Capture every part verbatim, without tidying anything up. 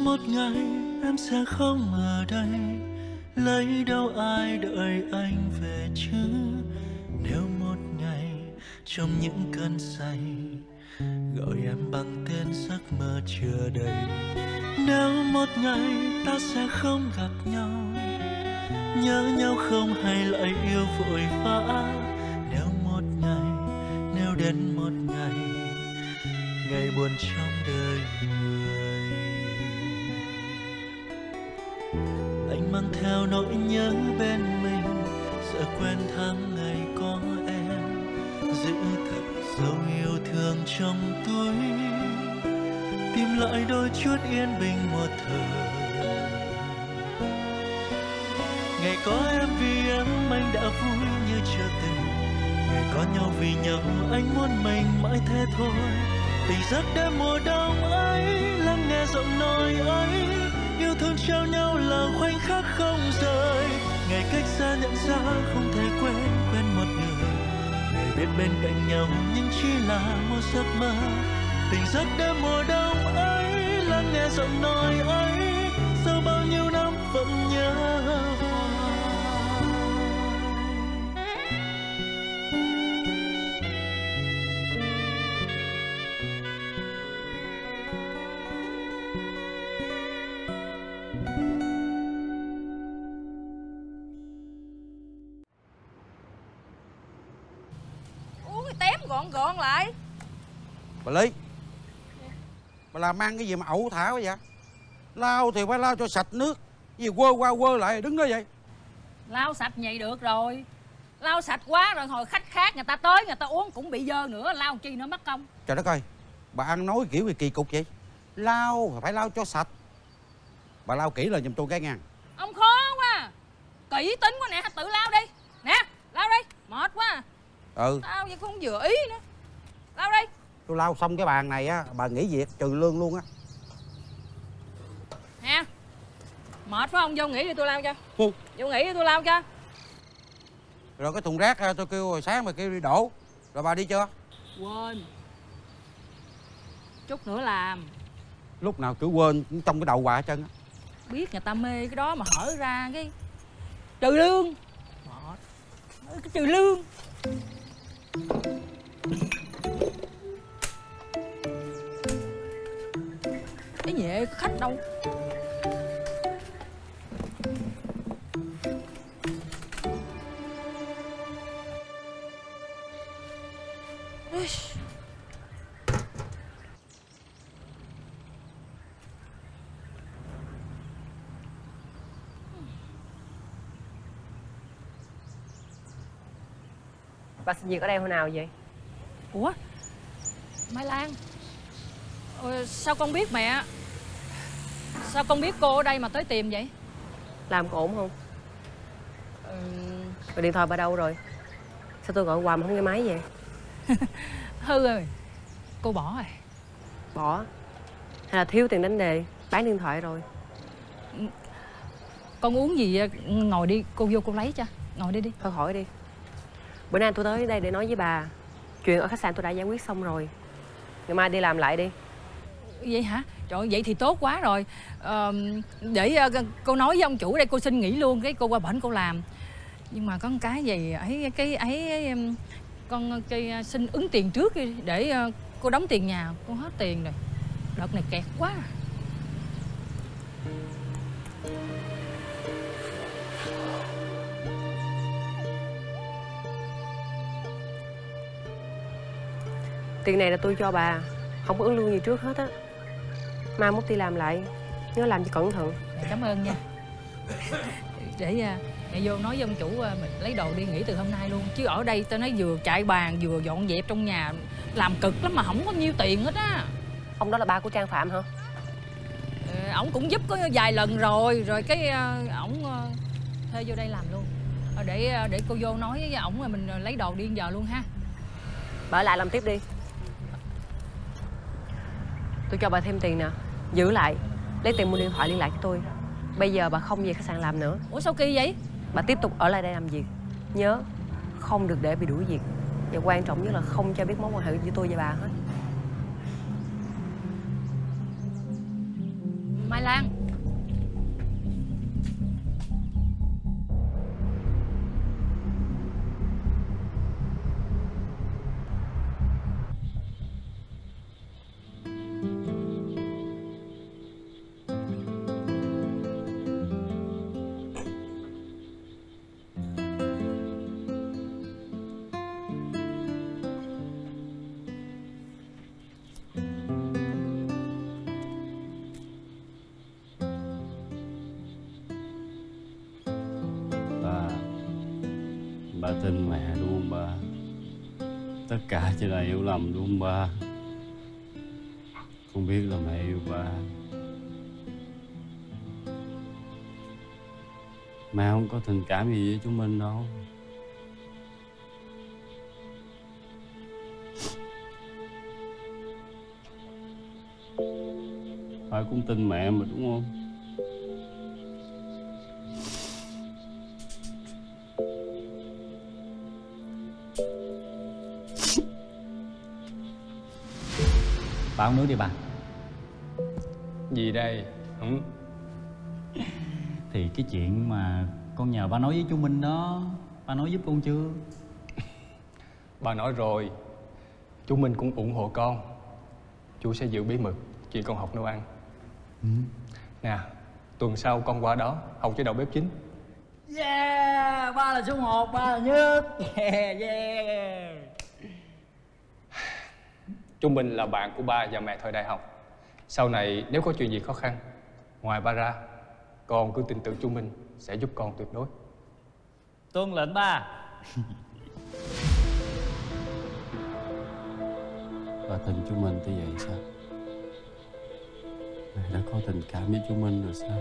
một ngày em sẽ không ở đây, lấy đâu ai đợi anh về chứ. Nếu một ngày trong những cơn say gọi em bằng tên giấc mơ chưa đầy, nếu một ngày ta sẽ không gặp nhau, nhớ nhau không hay lại yêu vội vã. Nếu một ngày, nếu đến một ngày, ngày buồn trong đời người, anh mang theo nỗi nhớ bên mình, sợ quên tháng ngày có em, giữ thật dấu yêu thương trong túi, tìm lại đôi chút yên bình một thời. Ngày có em vì em anh đã vui như chưa từng, ngày có nhau vì nhau anh muốn mình mãi thế thôi. Tình giấc đêm mùa đông ấy, lắng nghe giọng nói ấy, yêu thương trao nhau là khoảnh khắc không rời. Ngày cách xa nhận ra không thể quên quên một người, ngày biết bên cạnh nhau nhưng chỉ là một giấc mơ. Tình giấc đêm mùa đông ấy, lắng nghe giọng nói ấy, sau bao nhiêu năm vẫn nhớ hoài. Tém gọn gọn lại. Bà Lý, bà làm ăn cái gì mà ẩu thả quá vậy? Lau thì phải lau cho sạch nước, gì quơ qua quơ lại đứng đó vậy? Lau sạch vậy được rồi. Lau sạch quá rồi hồi khách khác người ta tới người ta uống cũng bị dơ nữa, lau chi nữa mất công. Trời đất ơi, bà ăn nói kiểu gì kỳ cục vậy? Lau phải lau cho sạch. Bà lau kỹ là giùm tôi cái ngang. Ông khó quá, kỹ tính quá nè, tự lau đi. Nè, lau đi, mệt quá. Ừ. Tao vậy không vừa ý nữa. Lau đi. Tôi lau xong cái bàn này á, bà nghỉ việc trừ lương luôn á. Nè, mệt phải không? Vô nghỉ đi tôi lau cho. Ừ. Vô nghỉ đi tôi lau cho. Rồi cái thùng rác tôi kêu hồi sáng mà kêu đi đổ. Rồi bà đi chưa? Quên. Chút nữa làm. Lúc nào cứ quên trong cái đầu bà hết trơn á. Biết người ta mê cái đó mà hở ra cái trừ lương. Mệt. Cái trừ lương. Cái nhẹ khách đâu. Bà xin việc ở đây hồi nào vậy? Ủa? Mai Lan. Ờ, sao con biết mẹ? Sao con biết cô ở đây mà tới tìm vậy? Làm có ổn không? Ừ... Rồi điện thoại bà đâu rồi? Sao tôi gọi hoài mà không nghe máy vậy? Hư rồi. Cô bỏ rồi. Bỏ? Hay là thiếu tiền đánh đề, bán điện thoại rồi? Con uống gì ngồi đi, cô vô cô lấy cho. Ngồi đi đi. Thôi khỏi đi. Bữa nay tôi tới đây để nói với bà. Chuyện ở khách sạn tôi đã giải quyết xong rồi. Ngày mai đi làm lại đi. Vậy hả? Trời ơi, vậy thì tốt quá rồi. ờ, Để uh, cô nói với ông chủ đây, cô xin nghỉ luôn, cái cô qua bển cô làm. Nhưng mà có một cái gì ấy, cái ấy um, con cái, uh, xin ứng tiền trước đi, để uh, cô đóng tiền nhà. Cô hết tiền rồi. Đợt này kẹt quá. Tiền này là tôi cho bà, không có ứng lương gì trước hết á. Mai mốt đi làm lại, nhớ làm cho cẩn thận. Cảm ơn nha. Để mẹ vô nói với ông chủ mình lấy đồ đi nghỉ từ hôm nay luôn. Chứ ở đây tao nói vừa chạy bàn vừa dọn dẹp trong nhà, làm cực lắm mà không có nhiêu tiền hết á. Ông đó là ba của Trang Phạm hả? Ờ, ổng cũng giúp có vài lần rồi. Rồi cái ổng thuê vô đây làm luôn. Để để cô vô nói với ổng rồi mình lấy đồ đi giờ luôn ha. Bà ở lại làm tiếp đi. Tôi cho bà thêm tiền nè, giữ lại, lấy tiền mua điện thoại liên lạc với tôi. Bây giờ bà không về khách sạn làm nữa. Ủa sao kỳ vậy? Bà tiếp tục ở lại đây làm việc. Nhớ, không được để bị đuổi việc. Và quan trọng nhất là không cho biết mối quan hệ giữa tôi và bà hết. Mai Lan. Ba tin mẹ đúng không ba? Tất cả chỉ là hiểu lầm đúng không ba? Không biết là mẹ yêu ba. Mẹ không có tình cảm gì với chúng mình đâu. Phải cũng tin mẹ mà đúng không? Bà uống nước đi bà. Gì đây? Không. Thì cái chuyện mà con nhờ ba nói với chú Minh đó, ba nói giúp con chưa? Bà nói rồi, chú Minh cũng ủng hộ con. Chú sẽ giữ bí mật chuyện con học nấu ăn. Ừ. Nè, tuần sau con qua đó học chế độ bếp chính. Yeah, ba là số một, ba là nhất. Yeah, yeah. Chú Minh là bạn của ba và mẹ thời đại học. Sau này nếu có chuyện gì khó khăn, ngoài ba ra, con cứ tin tưởng chú Minh sẽ giúp con tuyệt đối. Tuân lệnh ba. Bà tin chú Minh tới vậy sao? Mẹ đã có tình cảm với chú Minh rồi sao?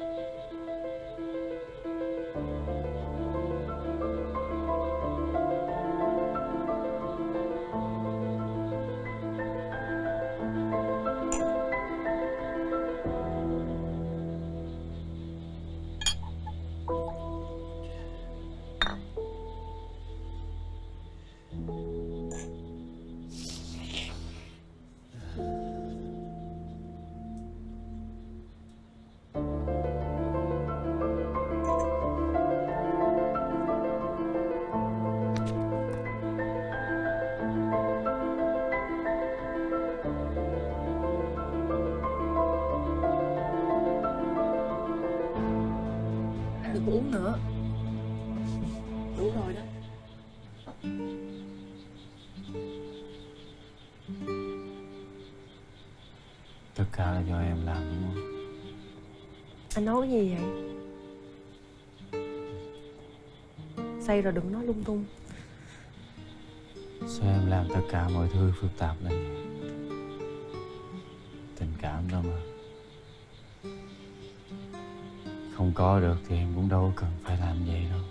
Đừng có uống nữa. Đủ rồi đó. Tất cả là do em làm đúng không? Anh nói cái gì vậy? Say rồi đừng nói lung tung. Sao em làm tất cả mọi thứ phức tạp lên vậy? Tình cảm đâu mà. Không có được thì em cũng đâu cần phải làm vậy đâu.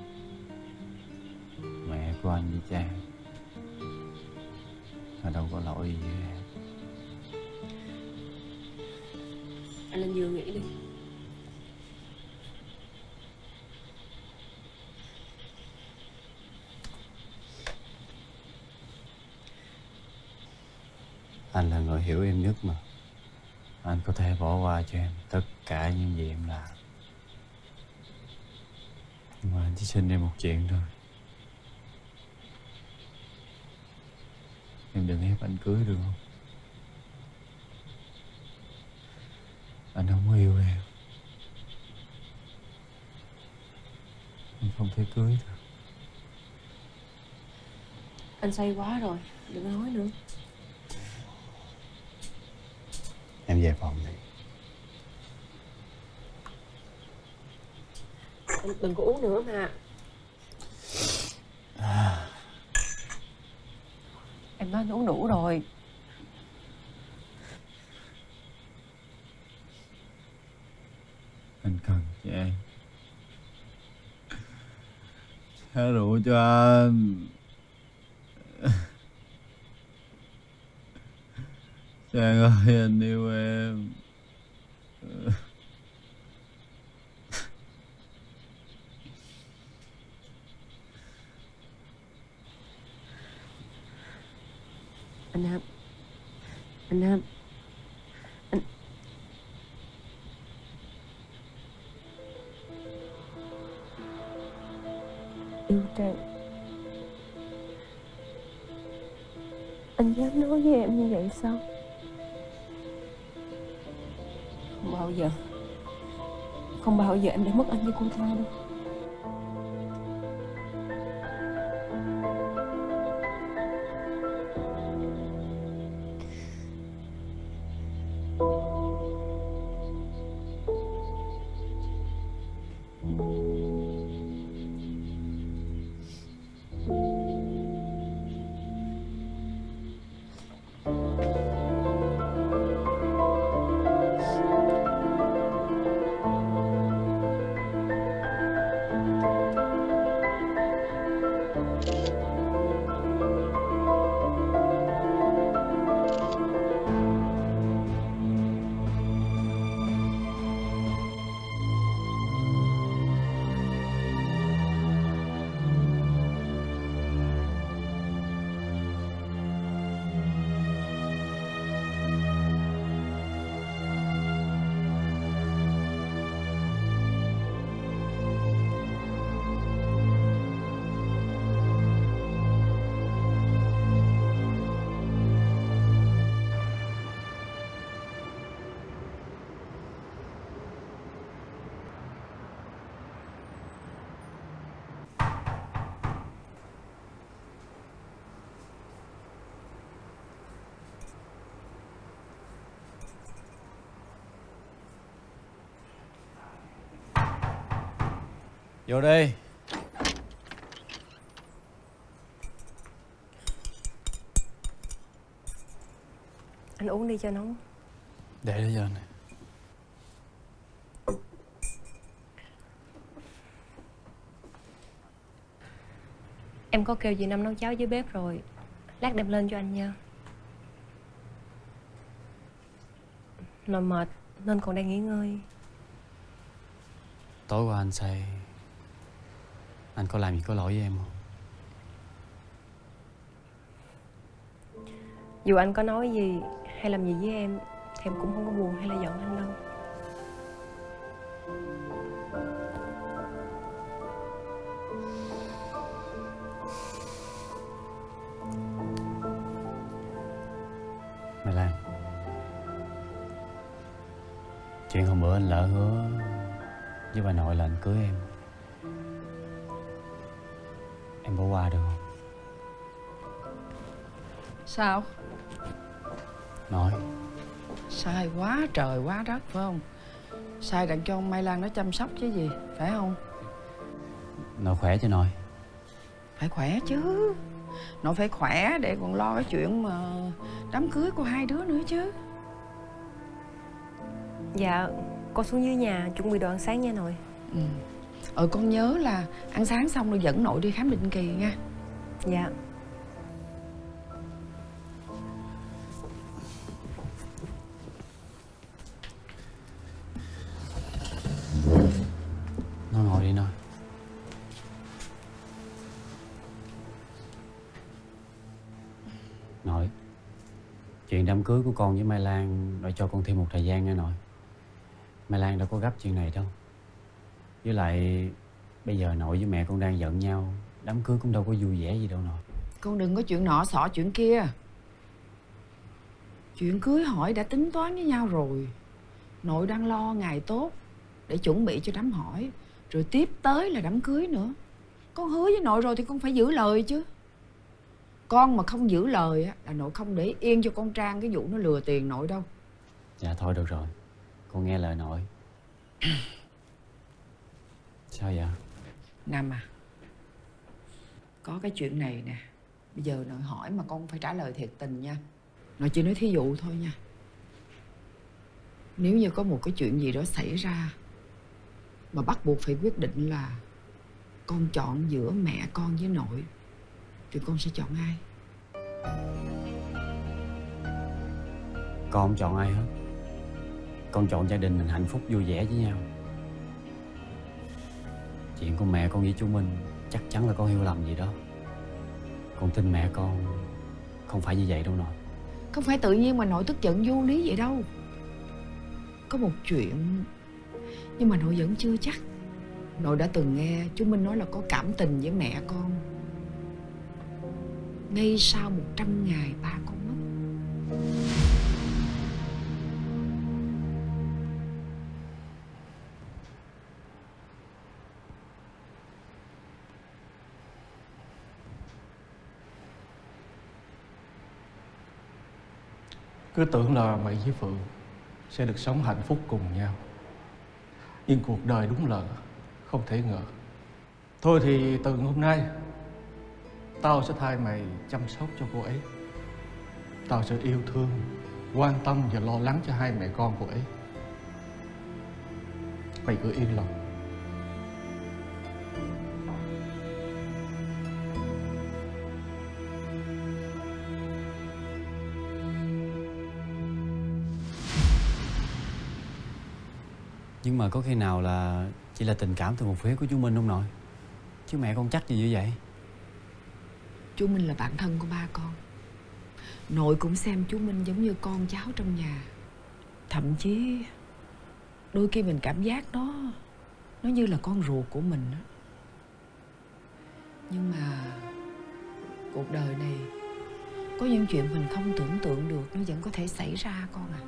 Mẹ của anh với cha mà đâu có lỗi gì với em. Anh lên giường nghỉ đi. Anh là người hiểu em nhất mà. Anh có thể bỏ qua cho em tất cả những gì em làm. Nhưng mà anh chỉ xin em một chuyện thôi. Em đừng ép anh cưới được không? Anh không yêu em. Anh không thể cưới được. Anh say quá rồi, đừng có nói nữa. Em về phòng đi. Anh đừng có uống nữa mà. À. Em nói anh uống đủ rồi. Anh cần chị em. Hãy rượu cho anh. Trang ơi, anh yêu em. Anh Nam. Anh Nam. Anh Yêu Trang, anh dám nói với em như vậy sao? Không bao giờ, không bao giờ em để mất anh với cô ta đâu. Vô đi. Anh uống đi cho nóng. Để đó cho anh. Em có kêu dì Năm nấu cháo dưới bếp rồi, lát đem lên cho anh nha. Nội mệt nên còn đang nghỉ ngơi. Tối qua anh say, anh có làm gì có lỗi với em không? Dù anh có nói gì hay làm gì với em thì em cũng không có buồn hay là giận anh đâu. Mai Lan, chuyện hôm bữa anh lỡ hứa với bà nội là anh cưới em, em bỏ qua được không? Sao? Nói. Sai quá trời quá đất phải không? Sai đặng cho Mai Lan nó chăm sóc chứ gì, phải không? Nội khỏe cho nội. Phải khỏe chứ. Nội phải khỏe để còn lo cái chuyện mà đám cưới của hai đứa nữa chứ. Dạ, con xuống dưới nhà chuẩn bị đồ ăn sáng nha nội. Ừ. Ờ con nhớ là ăn sáng xong rồi dẫn nội đi khám định kỳ nha. Dạ. Nó ngồi đi nó. Nội, chuyện đám cưới của con với Mai Lan nội cho con thêm một thời gian nha nội. Mai Lan đâu có gấp chuyện này đâu. Với lại bây giờ nội với mẹ con đang giận nhau, đám cưới cũng đâu có vui vẻ gì đâu nội. Con đừng có chuyện nọ xỏ chuyện kia. Chuyện cưới hỏi đã tính toán với nhau rồi. Nội đang lo ngày tốt để chuẩn bị cho đám hỏi, rồi tiếp tới là đám cưới nữa. Con hứa với nội rồi thì con phải giữ lời chứ. Con mà không giữ lời á là nội không để yên cho con Trang cái vụ nó lừa tiền nội đâu. Dạ thôi được rồi, con nghe lời nội. Sao vậy? Năm à, có cái chuyện này nè, bây giờ nội hỏi mà con phải trả lời thiệt tình nha. Nội chỉ nói thí dụ thôi nha. Nếu như có một cái chuyện gì đó xảy ra mà bắt buộc phải quyết định là con chọn giữa mẹ con với nội, thì con sẽ chọn ai? Con không chọn ai hết. Con chọn gia đình mình hạnh phúc vui vẻ với nhau. Chuyện của mẹ con với chú Minh chắc chắn là con hiểu lầm gì đó. Con tin mẹ con không phải như vậy đâu nội. Không phải tự nhiên mà nội tức giận vô lý vậy đâu. Có một chuyện nhưng mà nội vẫn chưa chắc. Nội đã từng nghe chú Minh nói là có cảm tình với mẹ con. Ngay sau một trăm ngày ba con mất. Cứ tưởng là Mỹ với Phượng sẽ được sống hạnh phúc cùng nhau, nhưng cuộc đời đúng là không thể ngờ. Thôi thì từ hôm nay tao sẽ thay mày chăm sóc cho cô ấy. Tao sẽ yêu thương, quan tâm và lo lắng cho hai mẹ con cô ấy. Mày cứ yên lòng. Nhưng mà có khi nào là chỉ là tình cảm từ một phía của chú Minh không nội? Chứ mẹ con chắc gì như vậy. Chú Minh là bạn thân của ba con. Nội cũng xem chú Minh giống như con cháu trong nhà. Thậm chí đôi khi mình cảm giác nó Nó như là con ruột của mình đó. Nhưng mà cuộc đời này có những chuyện mình không tưởng tượng được nó vẫn có thể xảy ra con à.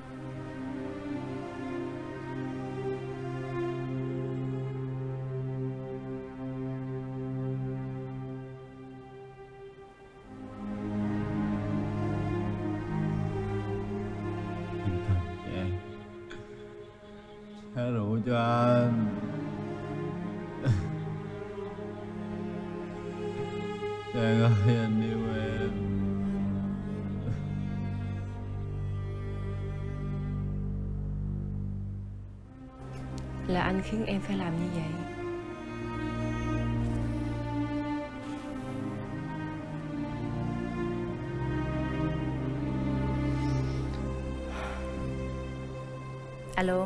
Hãy rượu cho anh. Trang ơi, anh yêu em. Là anh khiến em phải làm như vậy. Alo.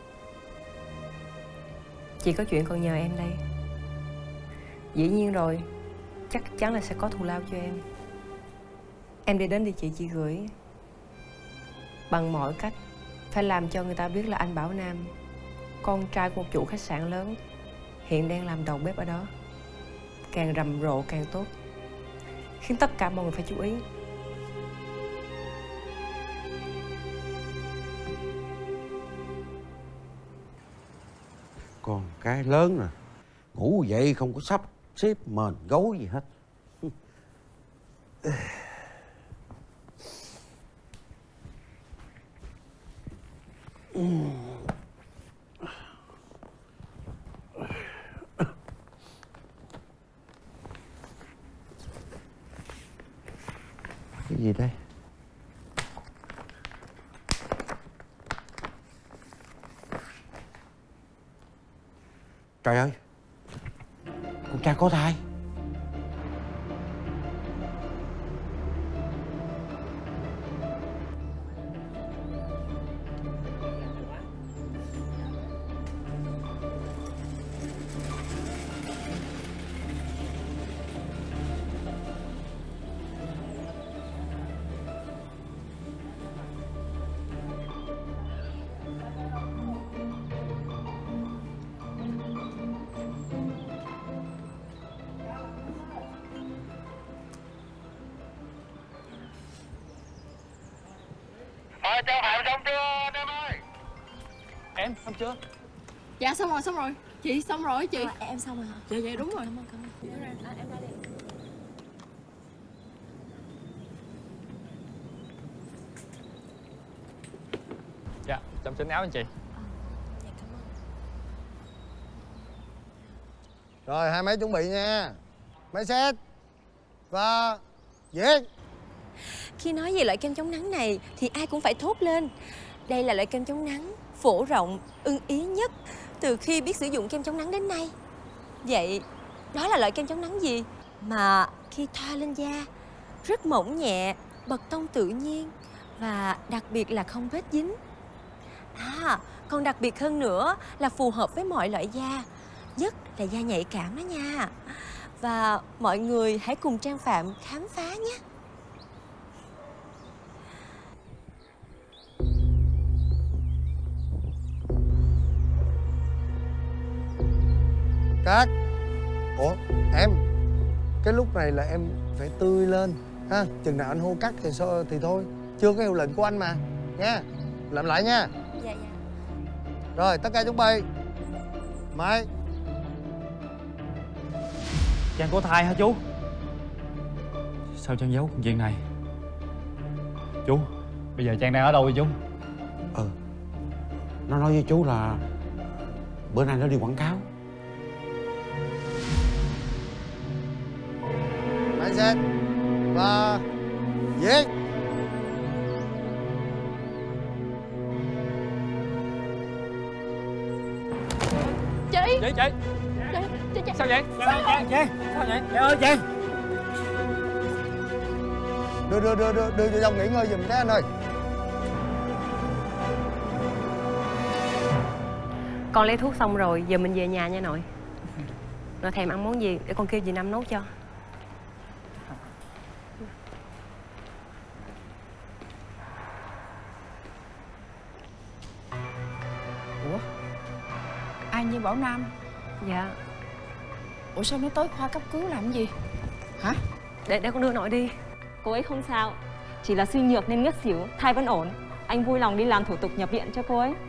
Chị có chuyện còn nhờ em đây. Dĩ nhiên rồi, chắc chắn là sẽ có thù lao cho em. Em đi đến địa chỉ chị gửi. Bằng mọi cách phải làm cho người ta biết là anh Bảo Nam, con trai của một chủ khách sạn lớn, hiện đang làm đầu bếp ở đó. Càng rầm rộ càng tốt, khiến tất cả mọi người phải chú ý. Con cái lớn nè, ngủ dậy không có sắp xếp mền gối gì hết. Cái gì đây? Trời ơi, con trai có thai. Ơi, cho hàng xong chưa anh em ơi? Em xong chưa? Dạ xong rồi, xong rồi. Chị xong rồi chị. À, em xong rồi hả? Dạ dạ đúng rồi. Cảm ơn, cảm ơn. À, em ra đi. Dạ, chăm chỉnh áo anh chị. Dạ, cảm ơn. Rồi, hai máy chuẩn bị nha. Máy set và viết. Khi nói về loại kem chống nắng này thì ai cũng phải thốt lên. Đây là loại kem chống nắng phổ rộng, ưng ý nhất từ khi biết sử dụng kem chống nắng đến nay. Vậy đó là loại kem chống nắng gì mà khi thoa lên da rất mỏng nhẹ, bật tông tự nhiên và đặc biệt là không vết dính. À, còn đặc biệt hơn nữa là phù hợp với mọi loại da, nhất là da nhạy cảm đó nha. Và mọi người hãy cùng Trang Phạm khám phá nhé. Cắt. Ủa em, cái lúc này là em phải tươi lên ha. Chừng nào anh hô cắt thì so, thì thôi. Chưa có hiệu lệnh của anh mà. Nha. Làm lại nha. Dạ dạ. Rồi tất cả chuẩn bị. Máy. Trang có thai hả chú? Sao Trang giấu chuyện này? Chú, bây giờ Trang đang ở đâu vậy chú? Ừ, nó nói với chú là bữa nay nó đi quảng cáo. Máy set và giết. Chị Chị, chị Chị, chị, chị. Sao vậy? Sao vậy? Chị, sao vậy? Chị ơi, chị Đưa, đưa, đưa, đưa, đưa cho dòng nghỉ ngơi giùm cái anh ơi. Con lấy thuốc xong rồi, giờ mình về nhà nha nội. Nội thèm ăn món gì để con kêu dì Năm nấu cho. Ủa? Ai như Bảo Nam? Dạ. Ủa sao nó tới khoa cấp cứu làm gì? Hả? Để để con đưa nội đi. Cô ấy không sao, chỉ là suy nhược nên ngất xỉu, thai vẫn ổn. Anh vui lòng đi làm thủ tục nhập viện cho cô ấy.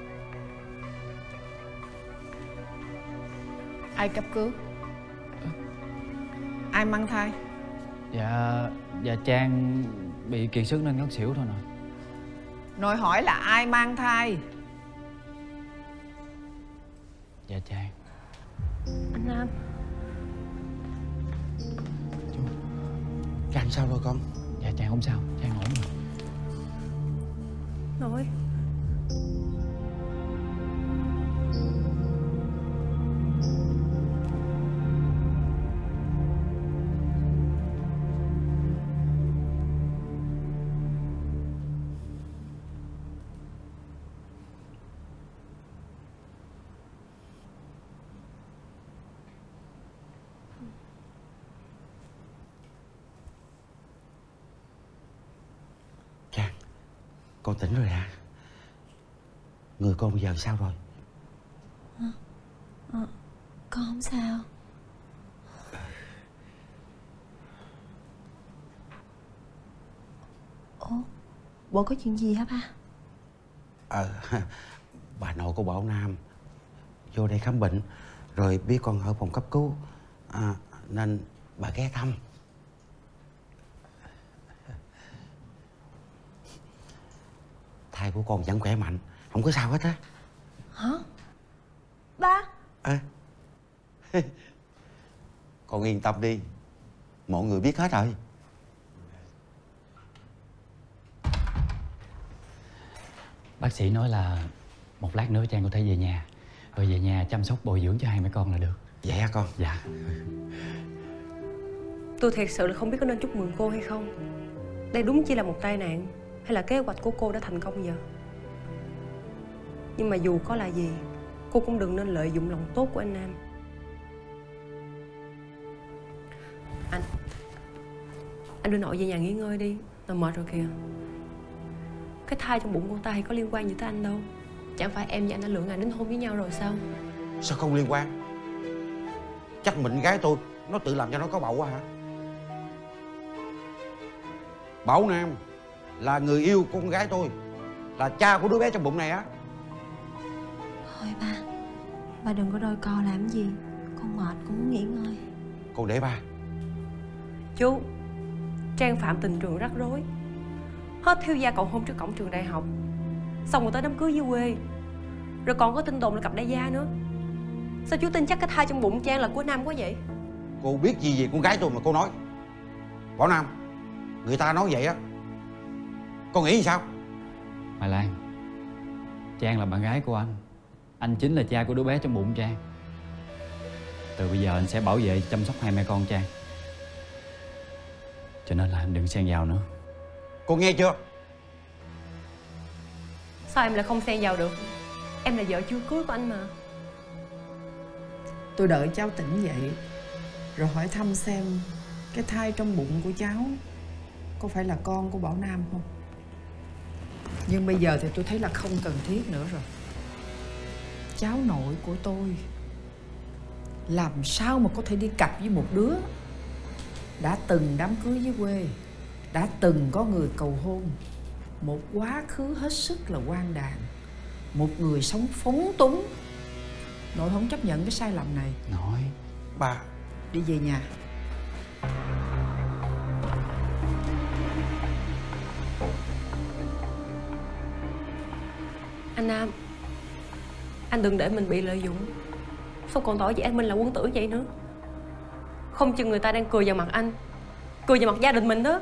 Ai cấp cứu? Ai mang thai? Dạ, dạ Trang bị kiệt sức nên ngất xỉu thôi nè. Nội hỏi là ai mang thai? Dạ Trang. Anh Nam. Trang sao rồi con? Dạ Trang không sao, Trang ổn rồi. Nội. Con tỉnh rồi hả? Người con bây giờ sao rồi? À, à, con không sao. Ủa, bộ có chuyện gì hả ba? Ờ, bà nội của Bảo Nam vô đây khám bệnh, rồi biết con ở phòng cấp cứu, à, nên bà ghé thăm. Thai của con vẫn khỏe mạnh, không có sao hết á. Hả? Ba? À, con yên tâm đi, mọi người biết hết rồi. Bác sĩ nói là một lát nữa Trang có thể về nhà, rồi về nhà chăm sóc bồi dưỡng cho hai mẹ con là được. Vậy hả con? Dạ. Tôi thiệt sự là không biết có nên chúc mừng cô hay không. Đây đúng chỉ là một tai nạn, hay là kế hoạch của cô đã thành công giờ. Nhưng mà dù có là gì, cô cũng đừng nên lợi dụng lòng tốt của anh Nam. Anh Anh đưa nội về nhà nghỉ ngơi đi, nó mệt rồi kìa. Cái thai trong bụng con ta hay có liên quan gì tới anh đâu. Chẳng phải em và anh đã lựa ngày đính hôn với nhau rồi sao? Sao không liên quan? Chắc mình gái tôi nó tự làm cho nó có bầu quá hả? Bảo Nam là người yêu của con gái tôi, là cha của đứa bé trong bụng này á. Thôi ba, ba đừng có đôi co làm gì. Con mệt, con muốn nghỉ ngơi. Con để ba. Chú, Trang phạm tình trường rắc rối, hết thiếu gia cầu hôn trước cổng trường đại học, xong rồi tới đám cưới dưới quê, rồi còn có tin đồn là cặp đại gia nữa. Sao chú tin chắc cái thai trong bụng Trang là của Nam quá vậy? Cô biết gì về con gái tôi mà cô nói? Bảo Nam, người ta nói vậy á, con nghĩ sao? Mai Lan, Trang là bạn gái của anh, anh chính là cha của đứa bé trong bụng Trang. Từ bây giờ anh sẽ bảo vệ chăm sóc hai mẹ con Trang, cho nên là anh đừng xen vào nữa. Cô nghe chưa? Sao em lại không xen vào được? Em là vợ chưa cưới của anh mà. Tôi đợi cháu tỉnh dậy rồi hỏi thăm xem cái thai trong bụng của cháu có phải là con của Bảo Nam không. Nhưng bây giờ thì tôi thấy là không cần thiết nữa rồi. Cháu nội của tôi làm sao mà có thể đi cặp với một đứa đã từng đám cưới dưới quê, đã từng có người cầu hôn, một quá khứ hết sức là quan đàn, một người sống phóng túng. Nội không chấp nhận cái sai lầm này. Nội, bà đi về nhà. Anh Nam, anh đừng để mình bị lợi dụng. Sao còn tỏ vẻ anh Minh là quân tử vậy nữa? Không chừng người ta đang cười vào mặt anh, cười vào mặt gia đình mình đó.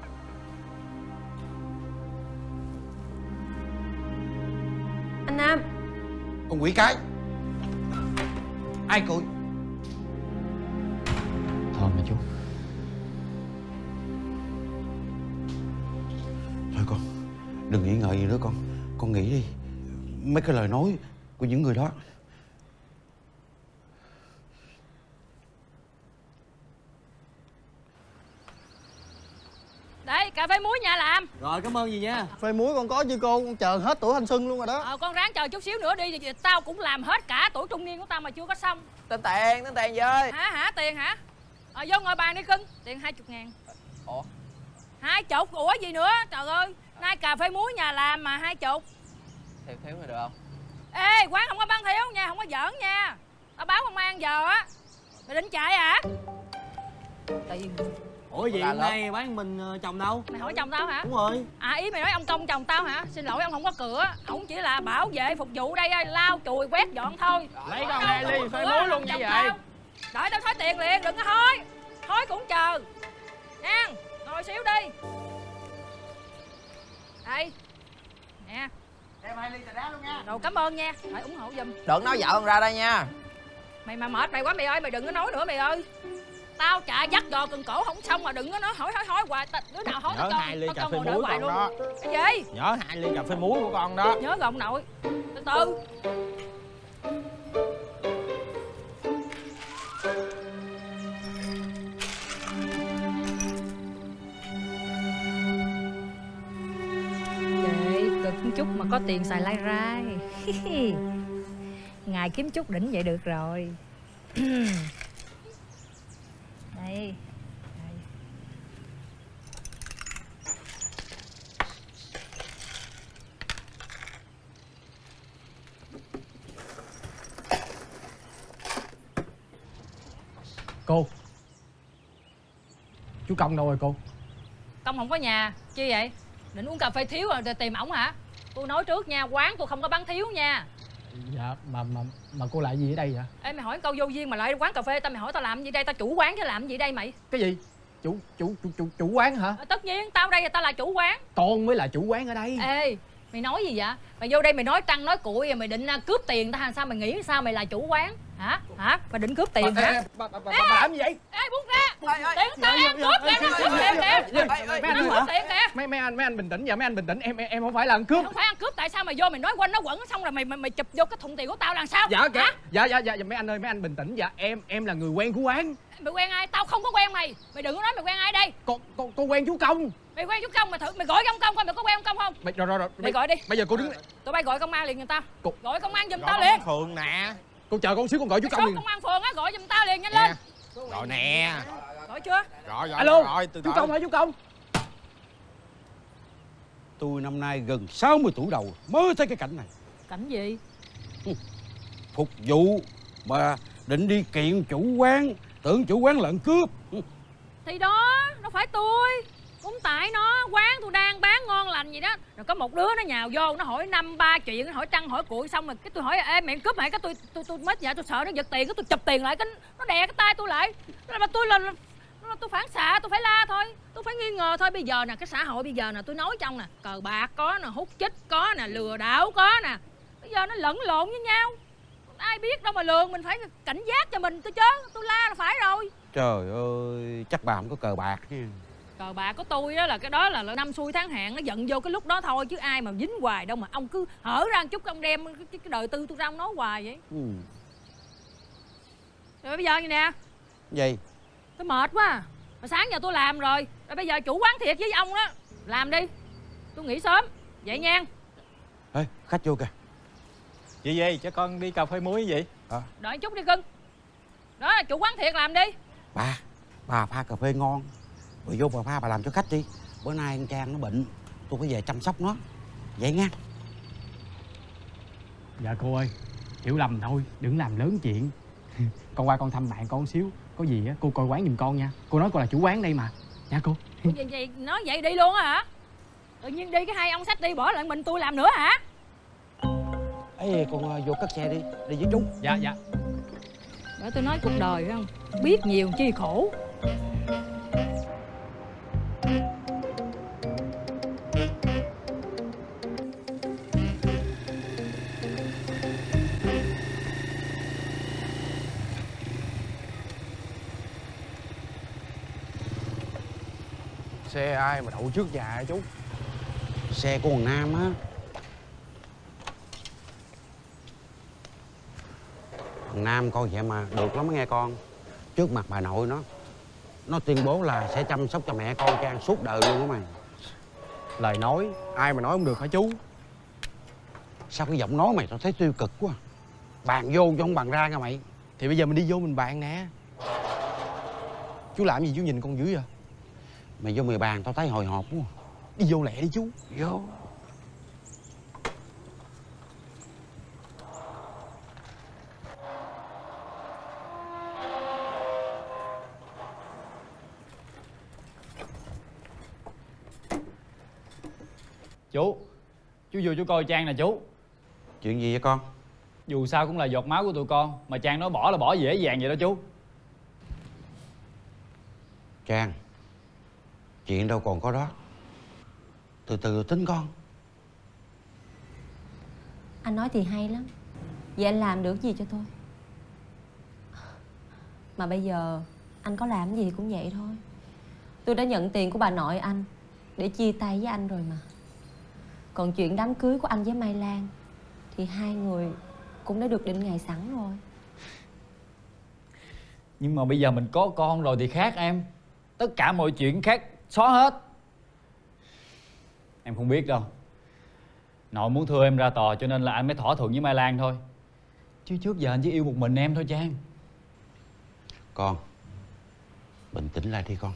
Anh Nam. Con quỷ cái. Ai cười? Thôi mà chú. Thôi con, đừng nghĩ ngợi gì nữa con. Con nghĩ đi. Mấy cái lời nói của những người đó. Đây, cà phê muối nhà làm. Rồi, cảm ơn gì nha. Phê muối con có chứ cô, con chờ hết tuổi thanh xuân luôn rồi đó. Ờ, con ráng chờ chút xíu nữa đi, thì tao cũng làm hết cả tuổi trung niên của tao mà chưa có xong. Tên tiền, tên tiền gì ơi? Hả, hả, tiền hả? Ờ, vô ngồi bàn đi cưng, tiền hai chục ngàn. Ủa? Hai chục, ủa gì nữa, trời ơi. Nay cà phê muối nhà làm mà hai chục. Thiếu thiếu rồi được không? Ê, quán không có bán thiếu nha, không có giỡn nha. Tao báo công an giờ á. Mày định chạy hả? Tiền. Ủa gì hôm nay bán mình chồng đâu? Mày hỏi chồng tao hả? Đúng rồi. À, ý mày nói ông Công chồng tao hả? Xin lỗi, ông không có cửa. Ổng chỉ là bảo vệ phục vụ đây, lau chùi quét dọn thôi. Lấy con hai ly phê muối luôn như vậy. Đợi tao thối tiền liền, đừng có hối. Hối cũng chờ nha. Ngồi xíu đi. Đây nè, em hai ly trà đá luôn nha. rồi, cảm ơn nha, phải ủng hộ giùm. Đừng nói vợ con ra đây nha. Mày mà mệt mày quá mày ơi, mày đừng có nói nữa mày ơi. Tao chạy dắt giò cần cổ không xong mà đừng có nói hỏi hỏi hỏi hoài. Đứa nào hỏi tao nhớ hai ly tao cà cho phê ngồi đợi muối hoài con luôn. đó. Cái gì? Nhớ hai ly cà phê muối của con đó. Nhớ rồi ông nội. Từ từ. Kệ, cực chút mà có tiền xài lai rai. Ngày kiếm chút đỉnh vậy được rồi. Đây. Cô, chú Công đâu rồi cô? Công không có nhà. Chi vậy? Định uống cà phê thiếu rồi tìm ổng hả? Tôi nói trước nha, quán tôi không có bán thiếu nha. Dạ, mà mà mà cô lại gì ở đây vậy? Ê, mày hỏi câu vô duyên mà lại quán cà phê tao, mày hỏi tao làm gì đây? Tao chủ quán chứ làm gì đây mày? Cái gì? Chủ chủ chủ chủ, chủ quán hả? À, tất nhiên, tao đây là tao là chủ quán. Con mới là chủ quán ở đây. Ê, mày nói gì vậy? Mày vô đây mày nói trăng nói cuội rồi mày định cướp tiền tao hay sao? Mày nghĩ sao mày là chủ quán? Hả? Hả? Mày định cướp tiền hả? Bà, bà, bà, bà làm gì vậy? Ê, buông ra! Tiền tao em cướp kìa, nó cướp tiền kìa! Mấy anh cướp tiền kìa! Mấy mấy anh mấy anh bình tĩnh, dạ mấy anh bình tĩnh, em em, em không phải là ăn cướp. Không phải ăn cướp, tại sao mày vô mày nói quanh nó quẩn xong rồi mày mày, mày chụp vô cái thùng tiền của tao là sao? Dạ kìa. Dạ dạ dạ mấy anh ơi, mấy anh bình tĩnh, dạ em em là người quen của quán. Mày quen ai? Tao không có quen mày. Mày đừng có nói mày quen ai đây. Con con con quen chú Công. Mày quen chú Công, mày thử mày gọi ông Công coi mày có quen ông Công không? Mày rồi rồi rồi. Mày gọi đi. Bây giờ cô đứng. Tụi bay gọi công an liền giùm tao. Cô... Gọi công an giùm tao liền. Phường nè. Cô chờ con xíu, con gọi chú Công liền. Công an phường á, gọi giùm tao liền nhanh lên. Rồi nè. Gọi chưa? Rồi rồi. Alo. Rồi, từ chú Công hả chú Công? Tôi năm nay gần sáu mươi tuổi đầu mới thấy cái cảnh này. Cảnh gì? Phục vụ mà định đi kiện chủ quán, tưởng chủ quán lợn cướp. Thì đó, đâu phải tôi. Cũng tại nó, quán tôi đang bán ngon lành gì đó. Rồi có một đứa nó nhào vô, nó hỏi năm ba chuyện, nó hỏi trăng hỏi cuội, xong rồi cái tôi hỏi ê mẹ cướp mày, cái tôi tôi tôi mất dạ, tôi sợ nó giật tiền, cái tôi chụp tiền lại, cái nó đè cái tay tôi lại. Mà tôi là, là tôi phản xạ, tôi phải la thôi, tôi phải nghi ngờ thôi. Bây giờ nè, cái xã hội bây giờ nè, tôi nói trong nè, cờ bạc có nè, hút chích có nè, lừa đảo có nè. Bây giờ nó lẫn lộn với nhau, ai biết đâu mà lường, mình phải cảnh giác cho mình tôi chứ. Tôi la là phải rồi. Trời ơi, chắc bà không có cờ bạc nha. Cờ bạc của tôi đó là cái đó là năm xuôi tháng hạn, nó giận vô cái lúc đó thôi, chứ ai mà dính hoài đâu mà ông cứ hở ra một chút ông đem cái, cái đời tư tôi ra ông nói hoài vậy. Ừ. Rồi bây giờ như nè. Gì? Tôi mệt quá à. Mà sáng giờ tôi làm rồi, rồi bây giờ chủ quán thiệt với ông đó, làm đi, tôi nghỉ sớm vậy nha. Ê, khách vô kìa. Chị gì cho con đi cà phê muối gì? À. Đợi chút đi cưng. Đó, chủ quán thiệt làm đi. Bà, bà pha cà phê ngon. Rồi vô bà pha bà làm cho khách đi. Bữa nay con Trang nó bệnh, tôi phải về chăm sóc nó. Vậy nha. Dạ cô ơi, hiểu lầm thôi, đừng làm lớn chuyện. Con qua con thăm bạn con xíu. Có gì á, cô coi quán giùm con nha. Cô nói cô là chủ quán đây mà. Nha cô. Ủa, vậy, vậy nói vậy đi luôn á hả? Tự nhiên đi cái hai ông xách đi, bỏ lại mình tôi làm nữa hả? Ê, con uh, vô cất xe đi, đi với chú. Dạ, dạ. Để tôi nói cuộc đời phải không? Biết nhiều chi khổ. Xe ai mà đậu trước nhà hả chú? Xe của thằng Nam á. Thằng Nam coi vậy mà được lắm nghe con. Trước mặt bà nội nó, nó tuyên bố là sẽ chăm sóc cho mẹ con Trang suốt đời luôn á mày. Lời nói, ai mà nói không được hả chú? Sao cái giọng nói mày tao thấy tiêu cực quá. Bàn vô cho không bàn ra nha mày. Thì bây giờ mình đi vô mình bàn nè. Chú làm gì chú nhìn con dữ vậy? Mày vô mày bàn tao thấy hồi hộp quá. Đi vô lẹ đi chú. Vô. Chú, chú vô chú coi Trang nè chú. Chuyện gì vậy con? Dù sao cũng là giọt máu của tụi con. Mà Trang nói bỏ là bỏ dễ dàng vậy đó chú. Trang, chuyện đâu còn có đó. Từ từ tính con. Anh nói thì hay lắm. Vậy anh làm được gì cho tôi? Mà bây giờ anh có làm gì cũng vậy thôi. Tôi đã nhận tiền của bà nội anh để chia tay với anh rồi mà. Còn chuyện đám cưới của anh với Mai Lan thì hai người cũng đã được định ngày sẵn rồi. Nhưng mà bây giờ mình có con rồi thì khác em. Tất cả mọi chuyện khác xóa hết. Em không biết đâu. Nội muốn thưa em ra tòa cho nên là anh mới thỏa thuận với Mai Lan thôi. Chứ trước giờ anh chỉ yêu một mình em thôi Trang. Con, bình tĩnh lại đi con.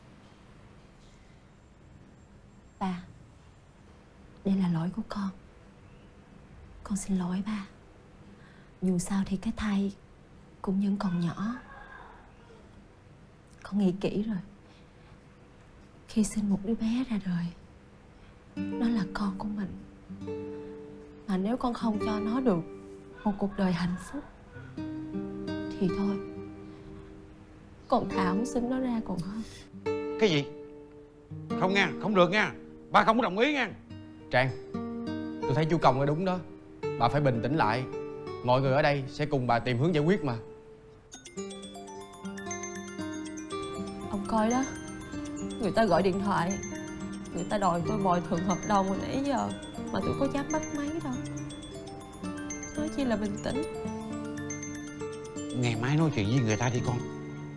Ba, đây là lỗi của con. Con xin lỗi ba. Dù sao thì cái thai cũng vẫn còn nhỏ. Con nghĩ kỹ rồi. Khi sinh một đứa bé ra đời, nó là con của mình. Mà nếu con không cho nó được một cuộc đời hạnh phúc thì thôi, con thà không sinh nó ra còn hơn. Cái gì? Không nha, không được nha. Ba không có đồng ý nha. Trang, tôi thấy chú Công nói đúng đó. Bà phải bình tĩnh lại. Mọi người ở đây sẽ cùng bà tìm hướng giải quyết mà. Ông coi đó, người ta gọi điện thoại, người ta đòi tôi bồi thường hợp đồng hồi nãy giờ mà tôi có dám bắt máy đâu. Nói chi là bình tĩnh. Ngày mai nói chuyện với người ta đi con.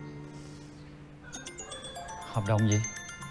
Hợp đồng gì?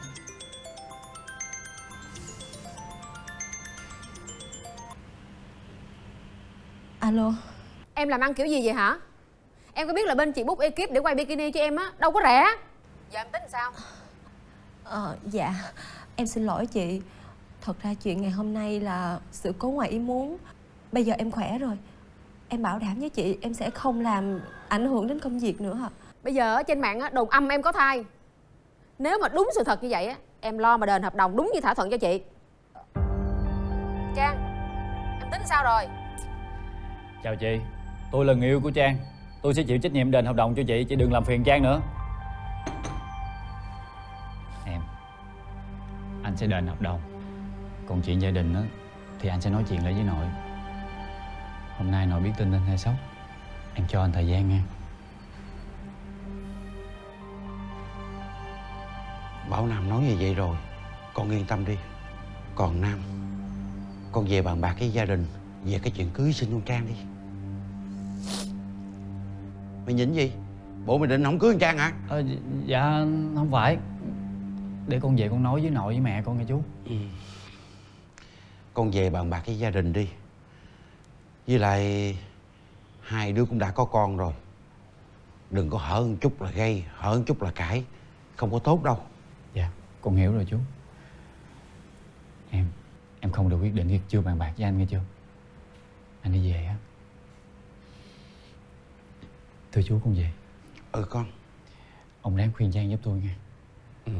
Alo. Em làm ăn kiểu gì vậy hả? Em có biết là bên chị book ekip để quay bikini cho em á, đâu có rẻ. Giờ em tính sao? Ờ, dạ, em xin lỗi chị. Thật ra chuyện ngày hôm nay là sự cố ngoài ý muốn. Bây giờ em khỏe rồi. Em bảo đảm với chị em sẽ không làm ảnh hưởng đến công việc nữa ạ. Bây giờ ở trên mạng á, đồn âm em có thai. Nếu mà đúng sự thật như vậy á, em lo mà đền hợp đồng đúng như thỏa thuận cho chị. Trang, em tính sao rồi? Chào chị, tôi là người yêu của Trang. Tôi sẽ chịu trách nhiệm đền hợp đồng cho chị. Chị đừng làm phiền Trang nữa. Em, anh sẽ đền hợp đồng. Còn chuyện gia đình á thì anh sẽ nói chuyện lại với nội. Hôm nay nội biết tin anh hay sốc, em cho anh thời gian nha. Bảo Nam nói như vậy rồi, con yên tâm đi. Còn Nam, con về bàn bạc với gia đình về cái chuyện cưới xin con Trang đi. Mày nhìn gì? Bộ mày định không cưới con Trang hả? Ờ, dạ không phải. Để con về con nói với nội với mẹ con nghe chú. Ừ. Con về bàn bạc với gia đình đi. Với lại hai đứa cũng đã có con rồi. Đừng có hở một chút là gây, hở một chút là cãi. Không có tốt đâu. Dạ, con hiểu rồi chú. Em, em không được quyết định khi chưa bàn bạc với anh nghe chưa? Anh đi về á. Thưa chú, con về. Ừ con. Ông ráng khuyên Trang giúp tôi nghe. Ừ.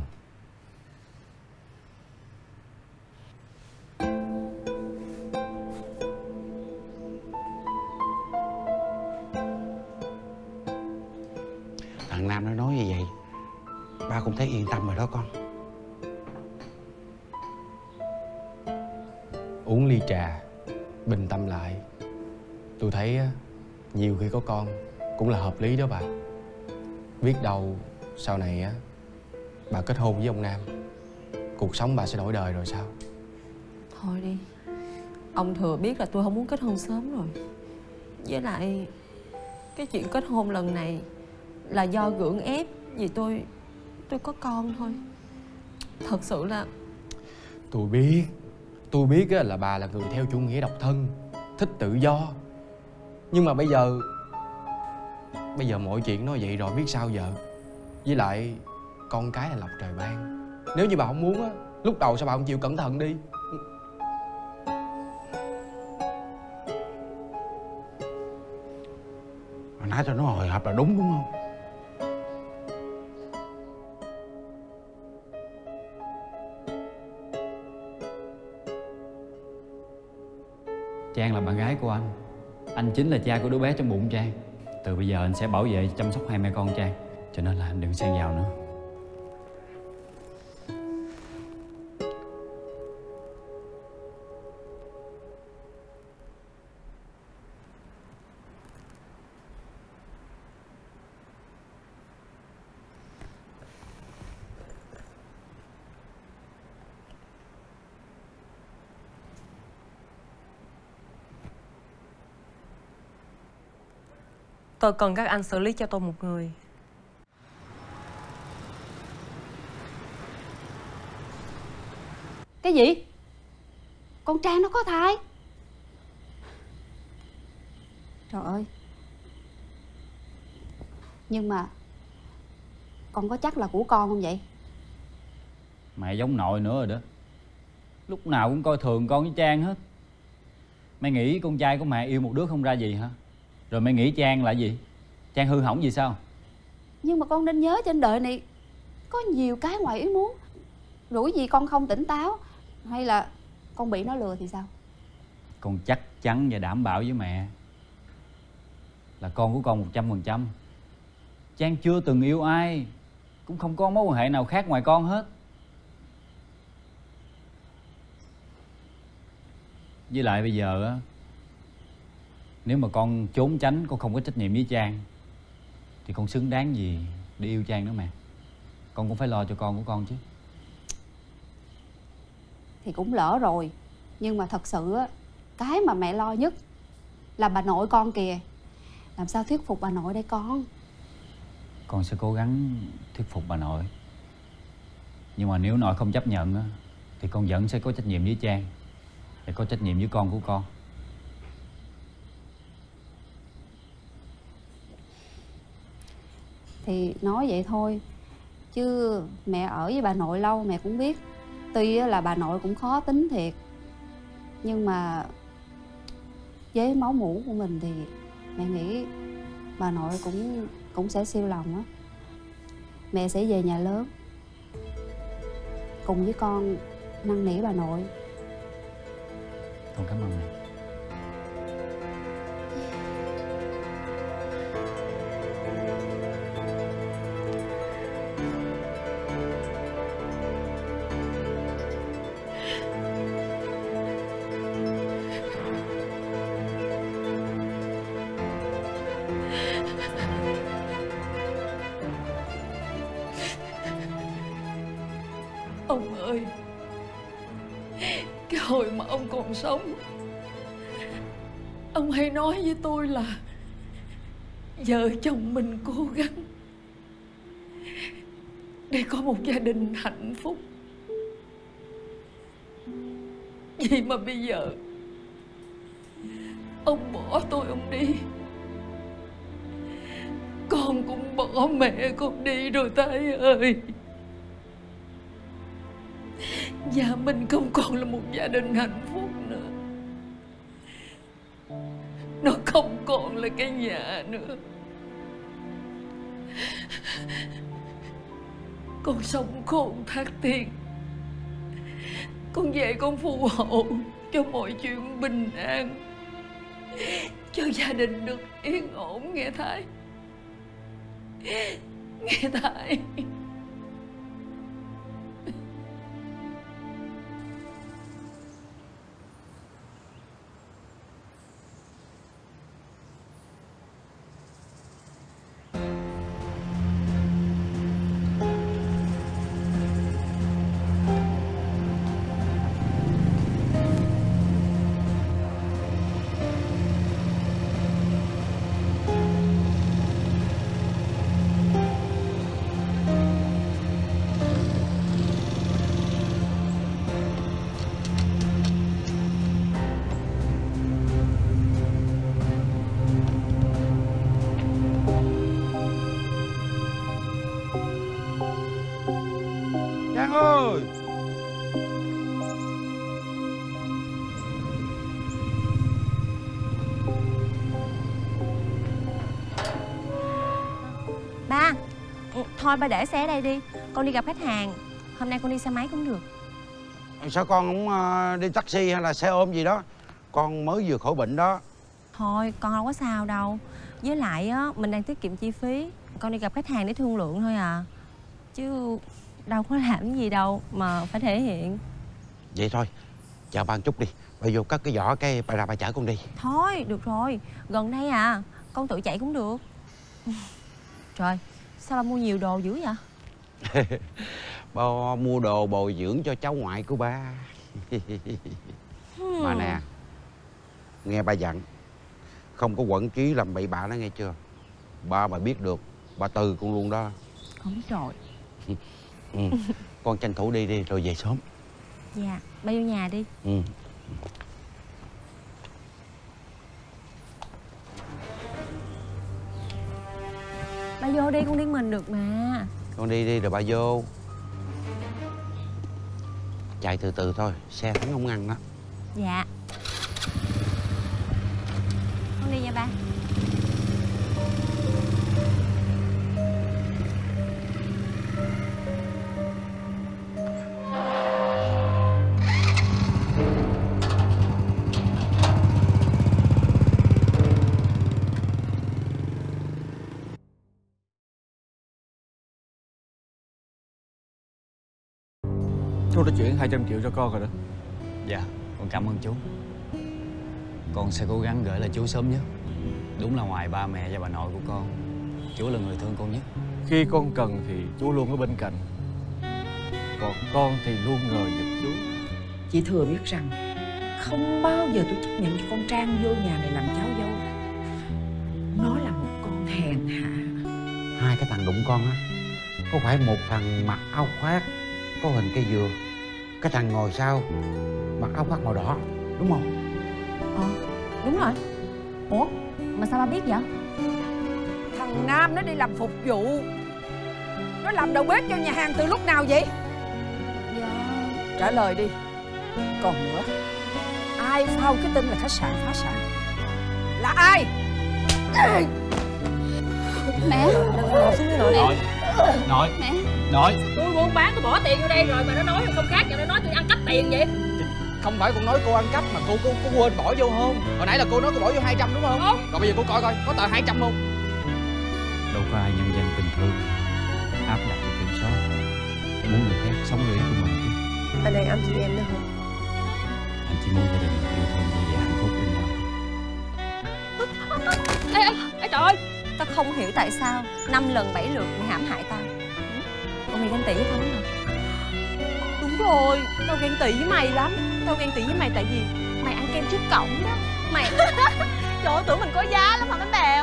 Thằng Nam nó nói như vậy, ba cũng thấy yên tâm rồi đó con. Uống ly trà, bình tâm lại. Tôi thấy á, nhiều khi có con cũng là hợp lý đó bà. Biết đâu sau này á, bà kết hôn với ông Nam, cuộc sống bà sẽ đổi đời rồi sao? Thôi đi. Ông Thừa biết là tôi không muốn kết hôn sớm rồi. Với lại cái chuyện kết hôn lần này là do gượng ép vì tôi tôi có con thôi. Thật sự là Tôi biết. Tôi biết á, là bà là người theo chủ nghĩa độc thân, thích tự do. Nhưng mà bây giờ Bây giờ mọi chuyện nó vậy rồi biết sao giờ. Với lại con cái là lộc trời ban. Nếu như bà không muốn á, lúc đầu sao bà không chịu cẩn thận đi? Hồi nãy tôi nói hồi hộp là đúng đúng không? Trang là bạn gái của anh. Anh chính là cha của đứa bé trong bụng Trang. Từ bây giờ anh sẽ bảo vệ chăm sóc hai mẹ con Trang. Cho nên là anh đừng xen vào nữa. tôi cần các anh xử lý cho tôi một người. Cái gì? Con Trang nó có thai? Trời ơi. Nhưng mà con có chắc là của con không vậy? Mẹ giống nội nữa rồi đó. Lúc nào cũng coi thường con với Trang hết. Mày nghĩ con trai của mẹ yêu một đứa không ra gì hả? Rồi mày nghĩ Trang là gì? Trang hư hỏng gì sao? Nhưng mà con nên nhớ trên đời này có nhiều cái ngoài ý muốn. Rủi gì con không tỉnh táo, hay là con bị nó lừa thì sao? Con chắc chắn và đảm bảo với mẹ là con của con một trăm phần trăm. Trang chưa từng yêu ai, cũng không có mối quan hệ nào khác ngoài con hết. Với lại bây giờ á, nếu mà con trốn tránh, con không có trách nhiệm với Trang, thì con xứng đáng gì để yêu Trang nữa mà. Con cũng phải lo cho con của con chứ. Thì cũng lỡ rồi. Nhưng mà thật sự á, cái mà mẹ lo nhất là bà nội con kìa. Làm sao thuyết phục bà nội đây con? Con sẽ cố gắng thuyết phục bà nội. Nhưng mà nếu nội không chấp nhận á, thì con vẫn sẽ có trách nhiệm với Trang, để có trách nhiệm với con của con. Thì nói vậy thôi, chứ mẹ ở với bà nội lâu mẹ cũng biết. Tuy là bà nội cũng khó tính thiệt, nhưng mà với máu mủ của mình thì mẹ nghĩ bà nội cũng cũng sẽ siêu lòng á. Mẹ sẽ về nhà lớn cùng với con năn nỉ bà nội. Con cảm ơn mẹ. Ông ơi, cái hồi mà ông còn sống, ông hay nói với tôi là vợ chồng mình cố gắng để có một gia đình hạnh phúc. Vậy mà bây giờ ông bỏ tôi, ông đi, con con cũng bỏ mẹ con đi rồi Thái ơi. Nhà mình không còn là một gia đình hạnh phúc nữa. Nó không còn là cái nhà nữa. Con sống khôn thác tiền. Con về con phù hộ cho mọi chuyện bình an, cho gia đình được yên ổn, nghe Thái. Nghe Thái. Giang ơi! Ba, thôi ba để xe ở đây đi. Con đi gặp khách hàng. Hôm nay con đi xe máy cũng được. Sao con không uh, đi taxi hay là xe ôm gì đó? Con mới vừa khỏi bệnh đó. Thôi con không có sao đâu. Với lại á, mình đang tiết kiệm chi phí. Con đi gặp khách hàng để thương lượng thôi à. Chứ đâu có làm gì đâu mà phải thể hiện. Vậy thôi, chờ ba một chút đi. Bà vô cất cái giỏ cái bà ra bà chở con đi. Thôi được rồi, gần đây à, con tự chạy cũng được. Trời, sao ba mua nhiều đồ dữ vậy? Ba mua đồ bồi dưỡng cho cháu ngoại của ba. Mà nè, nghe ba dặn, không có quẩn trí làm bậy bạ đó nghe chưa? Ba mà biết được, ba từ con luôn đó. Con biết rồi. Ừ. Con tranh thủ đi đi rồi về sớm. Dạ, ba vô nhà đi. Ừ. Ba vô đi, con đi mình được mà. Con đi đi rồi ba vô. Chạy từ từ thôi, xe thắng không ngăn đó. Dạ. Con đi nha ba. Chú đã chuyển hai trăm triệu cho con rồi đó. Dạ, con cảm ơn chú. Con sẽ cố gắng gửi lại chú sớm nhất. Đúng là ngoài ba mẹ và bà nội của con, chú là người thương con nhất. Khi con cần thì chú luôn ở bên cạnh, còn con thì luôn ngờ giùm chú. Chị Thừa biết rằng không bao giờ tôi chấp nhận cho con Trang vô nhà này làm cháu dâu. Nó là một con hèn hạ. Hai cái thằng đụng con á, có phải một thằng mặc áo khoác có hình cây dừa, cái thằng ngồi sau mặc áo khoác màu đỏ, đúng không? Ờ, đúng rồi. Ủa, mà sao ba biết vậy? Thằng Nam nó đi làm phục vụ. Nó làm đầu bếp cho nhà hàng từ lúc nào vậy? Dạ. Trả lời đi. Còn nữa, ai phao cái tin là khách sạn phá sản? Là ai? Mẹ. Ngồi xuống nội Nội. Nội. Mẹ. Nội. Tôi buôn bán tôi bỏ tiền vô đây rồi mà nó nói không khác, nó nói tôi ăn cắp tiền vậy. Không phải con nói cô ăn cắp mà cô cô, cô quên bỏ vô không? Hồi nãy là cô nói cô bỏ vô hai trăm đúng không? Đúng. Rồi bây giờ cô coi coi có tờ hai trăm không? Đâu có ai nhân dân tình thương áp đặt và kiểm soát, muốn người khác sống như ý của mình chứ. Anh đang ám chỉ em đó hả? Anh chỉ muốn gia đình yêu thương vui vẻ hạnh phúc bên nhau. Ê, ê, ê trời ơi, tao không hiểu tại sao năm lần bảy lượt mày hãm hại tao. Ủa mày ganh tị với tao hả? Đúng rồi, tao ganh tị với mày lắm. Tao ganh tị với mày tại vì mày ăn kem trước cổng đó. Mày trời ơi, tưởng mình có giá lắm hả mấy bè